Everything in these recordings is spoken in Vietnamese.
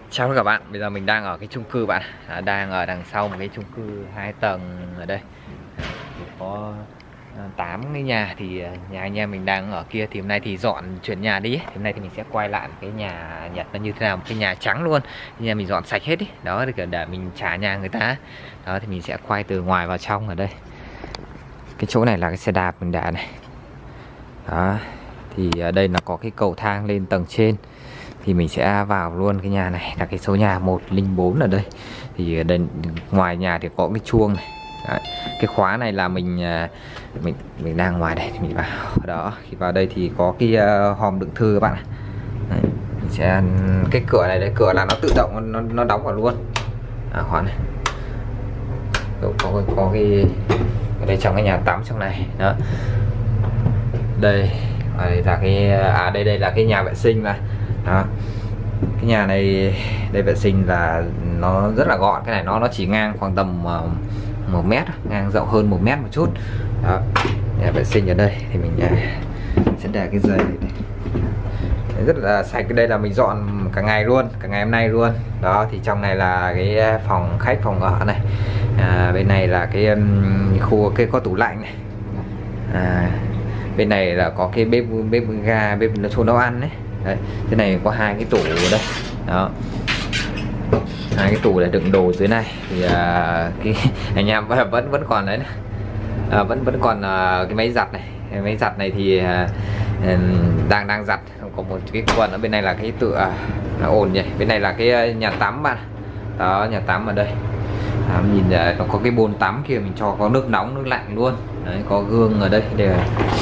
Chào các bạn, bây giờ mình đang ở cái chung cư bạn, đang ở đằng sau một cái chung cư 2 tầng ở đây. Thì có 8 cái nhà, thì nhà anh em mình đang ở kia thì hôm nay thì dọn chuyển nhà đi ấy. Thì hôm nay thì mình sẽ quay lại cái nhà Nhật nó như thế nào, một cái nhà trắng luôn. Nhà mình dọn sạch hết ý. Đó để mình trả nhà người ta. Đó thì mình sẽ quay từ ngoài vào trong ở đây. Cái chỗ này là cái xe đạp mình đã này. Đó. Thì ở đây nó có cái cầu thang lên tầng trên. Thì mình sẽ vào luôn cái nhà này, là cái số nhà 104 ở đây. Thì ở đây ngoài nhà thì có cái chuông này. Đấy. Cái khóa này là mình đang ngoài đây thì mình vào. Đó, khi vào đây thì có cái hòm đựng thư các bạn. Đấy. Mình sẽ cái cửa này đây, cửa là nó tự động nó đóng vào luôn. Khóa này. Có cái ở đây trong cái nhà tắm trong này. Đó. Đây là cái đây là cái nhà vệ sinh mà. Đó. Cái nhà này đây vệ sinh là nó rất là gọn, cái này nó chỉ ngang khoảng tầm 1 mét, ngang rộng hơn 1 mét một chút. Đó. Nhà vệ sinh ở đây thì mình sẽ để cái giày này. Rất là sạch, cái đây là mình dọn cả ngày luôn, cả ngày hôm nay luôn. Đó thì trong này là cái phòng khách, phòng ở này. Bên này là cái khu cái có tủ lạnh này. Bên này là có cái bếp ga, bếp chỗ nấu ăn đấy. Đấy, thế này có 2 cái tủ ở đây. Đó, 2 cái tủ để đựng đồ dưới này. Thì cái anh em vẫn còn đấy này. Vẫn còn cái máy giặt này. Cái máy giặt này thì đang giặt. Có một cái quần ở bên này là cái tựa ổn nhỉ. Bên này là cái nhà tắm bạn. Đó, nhà tắm ở đây. Nhìn nó có cái bồn tắm kia, mình cho có nước nóng nước lạnh luôn. Đấy, có gương ở đây để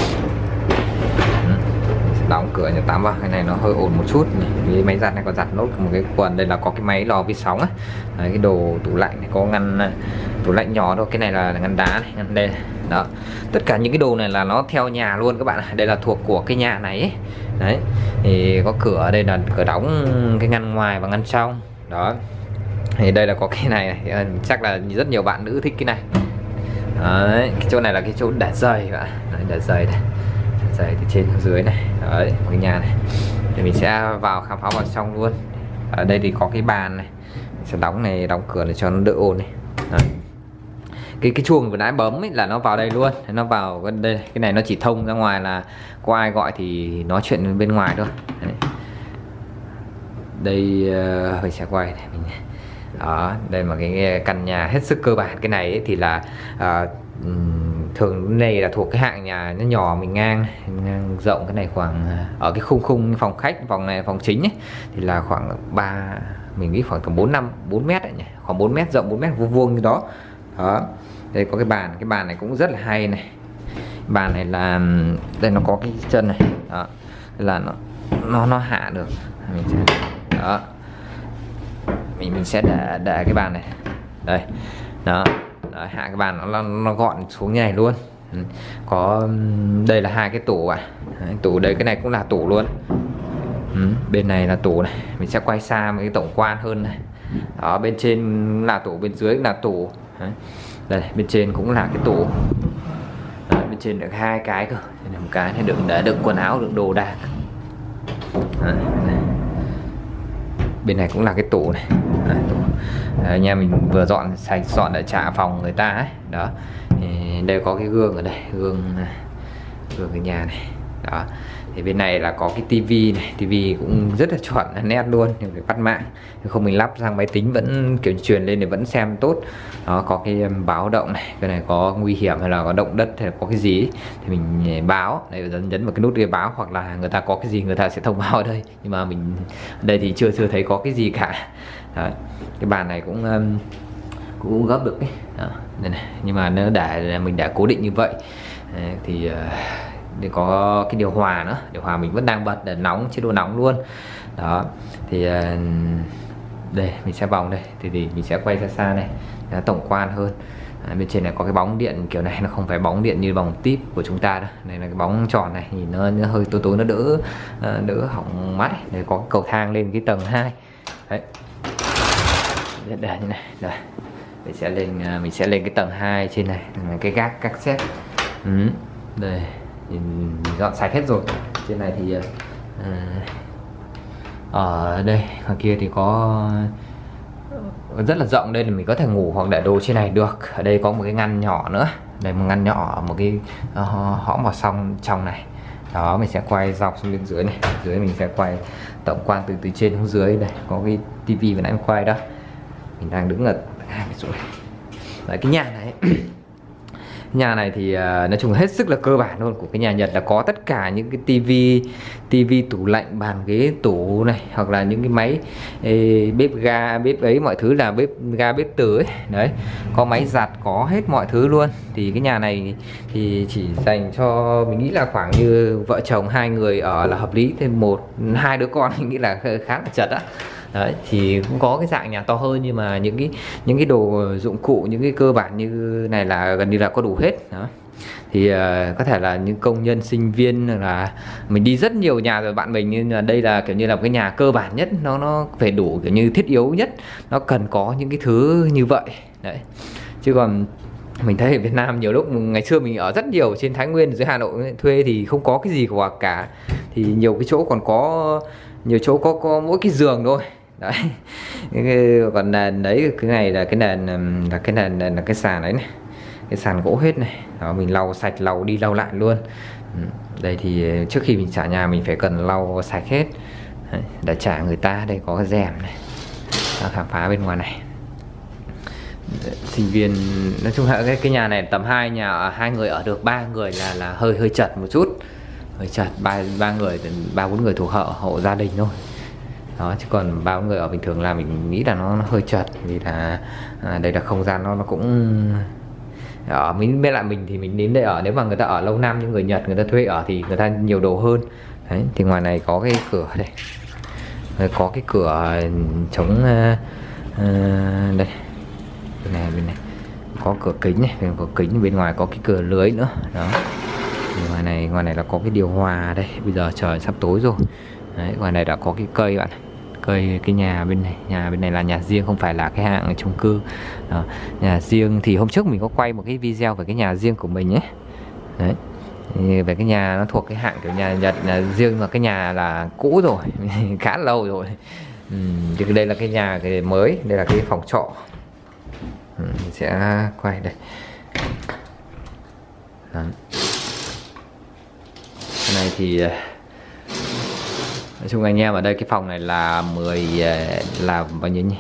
đóng cửa nhà tắm vào. Cái này nó hơi ổn một chút này. Cái máy giặt này còn giặt nốt một cái quần. Đây là có cái máy lò vi sóng ấy. Đấy, cái đồ tủ lạnh này có ngăn tủ lạnh nhỏ thôi. Cái này là ngăn đá này, ngăn đây. Đó, tất cả những cái đồ này là nó theo nhà luôn các bạn. Đây là thuộc của cái nhà này ấy. Đấy, thì có cửa ở đây là cửa đóng, cái ngăn ngoài và ngăn trong. Đó, thì đây là có cái này, chắc là rất nhiều bạn nữ thích cái này. Đấy, cái chỗ này là cái chỗ để giày bạn. Đấy, để giày này, giày từ trên xuống dưới này. Đấy, một cái nhà này thì mình sẽ vào khám phá vào trong luôn. Ở đây thì có cái bàn này, mình sẽ đóng cửa để cho nó đỡ ồn này. Đấy. Cái chuông vừa nãy bấm ấy là nó vào đây luôn, nó vào đây. Cái này nó chỉ thông ra ngoài, là có ai gọi thì nói chuyện bên ngoài thôi. Đấy. Đây mình sẽ quay này. Đó, đây là cái căn nhà hết sức cơ bản. Cái này ấy thì là thường này là thuộc cái hạng nhà nó nhỏ, mình ngang rộng. Cái này khoảng ở cái khung phòng khách, phòng này phòng chính ấy, thì là khoảng mình nghĩ khoảng tầm 4 mét ấy nhỉ, khoảng 4 mét rộng, 4 mét vuông như đó. Đó, đây có cái bàn này cũng rất là hay này. Bàn này là đây nó có cái chân này. Đó, là nó hạ được. Mình sẽ, đó, mình sẽ để cái bàn này đây. Đó, hạ cái bàn nó gọn xuống như này luôn. Có đây là 2 cái tủ tủ đây, cái này cũng là tủ luôn. Bên này là tủ này, mình sẽ quay xa một cái tổng quan hơn này. Đó, bên trên là tủ, bên dưới là tủ. Đây, bên trên cũng là cái tủ. Đấy, bên trên được 2 cái cơ, một cái để đựng quần áo, đựng đồ đạc. Bên này cũng là cái tủ này. Đấy, nhà mình vừa dọn sạch, dọn để trả phòng người ta ấy. Đó, thì đây có cái gương ở đây, gương cái nhà này. Đó, thì bên này là có cái tivi này, tivi cũng rất là chuẩn nét luôn, nhưng phải bắt mạng, không mình lắp sang máy tính vẫn kiểu truyền lên để vẫn xem tốt. Đó, có cái báo động này, cái này có nguy hiểm hay là có động đất hay là có cái gì ấy, thì mình báo đây, nhấn vào cái nút để báo, hoặc là người ta có cái gì người ta sẽ thông báo ở đây, nhưng mà mình đây thì chưa thấy có cái gì cả. Đấy, cái bàn này cũng gấp được ấy. Đó, đây này, nhưng mà nó mình đã cố định như vậy. Đấy, thì để có cái điều hòa nữa, điều hòa mình vẫn đang bật để nóng, chế độ nóng luôn. Đó, thì đây mình sẽ vòng đây, thì mình sẽ quay ra xa này, tổng quan hơn. Bên trên này có cái bóng điện kiểu này, nó không phải bóng điện như bóng tip của chúng ta đâu. Đây là cái bóng tròn này, nhìn nó hơi tối, nó đỡ hỏng mắt ấy. Đây có cái cầu thang lên cái tầng 2. Đấy, để như này, rồi mình sẽ lên cái tầng 2 trên này, cái gác các xếp. Đây, mình dọn sạch hết rồi. Trên này thì Ở đây ngoài kia thì có rất là rộng, đây là mình có thể ngủ hoặc để đồ trên này được. Ở đây có một cái ngăn nhỏ nữa, đây một ngăn nhỏ, một cái hõm vào xong trong này. Đó, mình sẽ quay dọc xuống bên dưới này, dưới mình sẽ quay tổng quang từ trên xuống dưới. Đây có cái tivi vừa nãy mình quay đó, mình đang đứng ở hai cái chỗ này. Đấy, cái nhà này nhà này thì nói chung hết sức là cơ bản luôn của cái nhà Nhật, là có tất cả những cái tivi, tủ lạnh, bàn ghế, tủ này, hoặc là những cái máy bếp ga, bếp ấy, mọi thứ là bếp ga, bếp từ ấy. Đấy, có máy giặt, có hết mọi thứ luôn. Thì cái nhà này thì chỉ dành cho, mình nghĩ là khoảng như vợ chồng 2 người ở là hợp lý, thêm 1-2 đứa con mình nghĩ là khá là chật á. Đấy, thì cũng có cái dạng nhà to hơn, nhưng mà những cái đồ dụng cụ, những cái cơ bản như này là gần như là có đủ hết đó. Thì có thể là những công nhân, sinh viên, là mình đi rất nhiều nhà rồi bạn mình, nhưng là đây là kiểu như là một cái nhà cơ bản nhất, nó phải đủ kiểu như thiết yếu nhất, nó cần có những cái thứ như vậy đấy. Chứ còn mình thấy ở Việt Nam nhiều lúc ngày xưa mình ở rất nhiều trên Thái Nguyên, dưới Hà Nội thuê thì không có cái gì cả, thì nhiều cái chỗ còn có, nhiều chỗ có mỗi cái giường thôi đấy. Còn nền đấy, cái này là cái nền, là cái nền là cái sàn đấy này, cái sàn gỗ hết này đó, mình lau sạch, lau đi lau lại luôn. Đây thì trước khi mình trả nhà mình phải cần lau sạch hết đấy, để trả người ta. Đây có cái rèm này, đã khám phá bên ngoài này. Sinh viên, nói chung là cái nhà này tầm hai người ở được, 3 người là hơi chật một chút, hơi chật. ba người, 3-4 người thuộc hộ gia đình thôi đó, chứ còn 3 người ở bình thường là mình nghĩ là nó hơi chật, vì là đây là không gian nó cũng ở mình bên lại mình thì mình đến đây ở, nếu mà người ta ở lâu năm như người Nhật, người ta thuê ở thì người ta nhiều đồ hơn đấy. Thì ngoài này có cái cửa đây, có cái cửa chống đây, bên này có cửa kính này, có kính, bên ngoài có cái cửa lưới nữa đó. Ngoài này là có cái điều hòa đây, bây giờ trời sắp tối rồi đấy. Ngoài này đã có cái cây bạn, cây cái nhà bên này là nhà riêng, không phải là cái hạng chung cư đó. Nhà riêng thì hôm trước mình có quay một cái video về cái nhà riêng của mình ấy đấy, về cái nhà nó thuộc cái hạng kiểu nhà Nhật là riêng, mà cái nhà là cũ rồi khá lâu rồi. Thì đây là cái nhà cái mới, đây là cái phòng trọ. Mình sẽ quay đây đó. Cái này thì nói chung anh em ở đây, cái phòng này là là bao nhiêu nhỉ,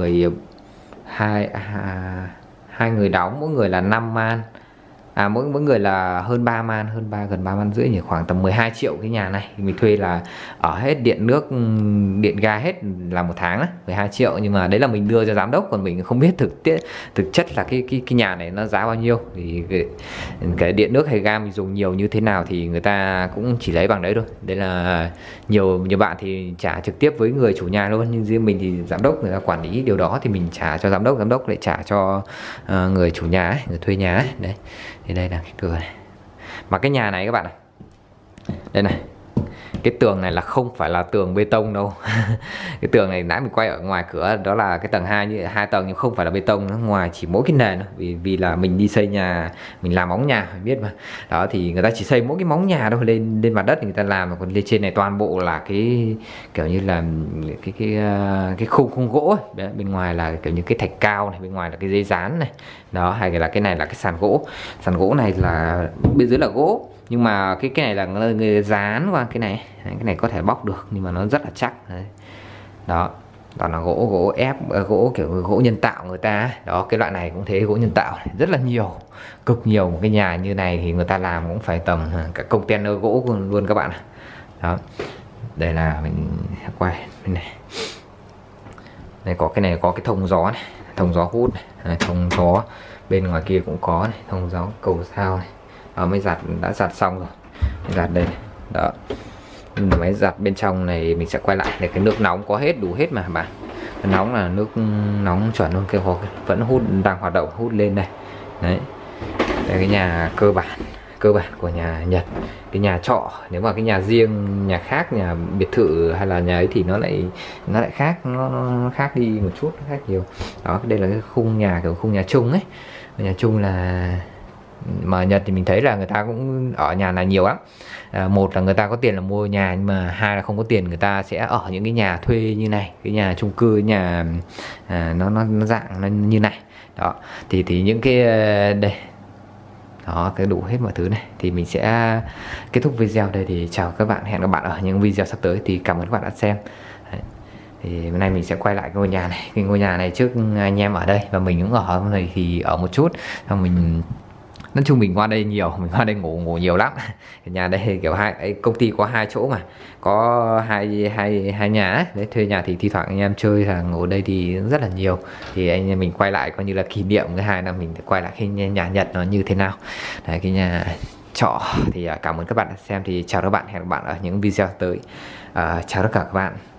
2 người đóng, mỗi người là 5 man, mỗi người là hơn 3 man, gần 3 man rưỡi nhỉ, khoảng tầm 12 triệu. Cái nhà này mình thuê là ở hết điện nước, điện ga hết là 1 tháng đó, 12 triệu. Nhưng mà đấy là mình đưa cho giám đốc, còn mình không biết thực chất là cái nhà này nó giá bao nhiêu. Thì cái điện nước hay ga mình dùng nhiều như thế nào thì người ta cũng chỉ lấy bằng đấy thôi. Đấy là nhiều bạn thì trả trực tiếp với người chủ nhà luôn, nhưng riêng mình thì giám đốc người ta quản lý điều đó, thì mình trả cho giám đốc lại trả cho người chủ nhà ấy, người thuê nhà ấy. Đấy, thì đây là cái cửa này. Mà cái nhà này các bạn này, đây này, cái tường này là không phải là tường bê tông đâu. Cái tường này nãy mình quay ở ngoài cửa, đó là cái tầng 2, như 2 tầng nhưng không phải là bê tông, nó ngoài chỉ mỗi cái nền thôi. Vì là mình đi xây nhà, mình làm móng nhà, mình biết mà. Đó thì người ta chỉ xây mỗi cái móng nhà thôi, lên mặt đất thì người ta làm, còn lên trên này toàn bộ là cái kiểu như là cái khung gỗ ấy. Đấy, bên ngoài là kiểu như cái thạch cao này, bên ngoài là cái dây dán này. Đó, hay là cái này là cái sàn gỗ. Sàn gỗ này là bên dưới là gỗ, nhưng mà cái này là người dán qua cái này. Đấy, cái này có thể bóc được nhưng mà nó rất là chắc. Đấy. Đó, toàn là gỗ ép, gỗ kiểu gỗ nhân tạo người ta. Đó, cái loại này cũng thế, gỗ nhân tạo này, rất là nhiều, cực nhiều. Một cái nhà như này thì người ta làm cũng phải tầm cả container gỗ luôn các bạn. Đó, đây là mình quay bên này. Đây có cái này, có cái thông gió này, thông gió hút này, thông gió bên ngoài kia cũng có này, thông gió cầu sao này. Đó, mới đã giặt xong rồi, giặt đây này. Đó, máy giặt bên trong này mình sẽ quay lại để cái nước nóng có hết, đủ hết mà bạn. Cái nóng là nước nóng chuẩn luôn, cái hồ vẫn hút, đang hoạt động, hút lên đây. Đấy, đây cái nhà cơ bản của nhà Nhật. Cái nhà trọ, nếu mà cái nhà riêng, nhà khác, nhà biệt thự hay là nhà ấy thì nó lại khác, nó khác đi một chút, nó khác nhiều. Đó, đây là cái khung nhà, kiểu khung nhà chung ấy. Nhà chung là mà Nhật thì mình thấy là người ta cũng ở nhà này nhiều lắm. Một là người ta có tiền là mua nhà, nhưng mà hai là không có tiền người ta sẽ ở những cái nhà thuê như này, cái nhà chung cư, nhà nó dạng nó như này đó. Thì những cái đây đó, cái đủ hết mọi thứ này. Thì mình sẽ kết thúc video đây. Thì chào các bạn, hẹn các bạn ở những video sắp tới. Thì cảm ơn các bạn đã xem. Đấy. Thì hôm nay mình sẽ quay lại cái ngôi nhà này. Cái ngôi nhà này trước anh em ở đây và mình cũng ở này thì ở một chút. Xong mình nói chung mình qua đây nhiều, mình qua đây ngủ nhiều lắm. Cái nhà đây kiểu công ty có 2 chỗ mà có hai nhà ấy. Đấy, thuê nhà thì thi thoảng anh em chơi là ngủ đây thì rất là nhiều. Thì anh em mình quay lại coi như là kỷ niệm cái 2 năm mình quay lại cái nhà Nhật nó như thế nào. Đấy, cái nhà trọ. Thì cảm ơn các bạn đã xem. Thì chào các bạn, hẹn các bạn ở những video tới. Chào tất cả các bạn.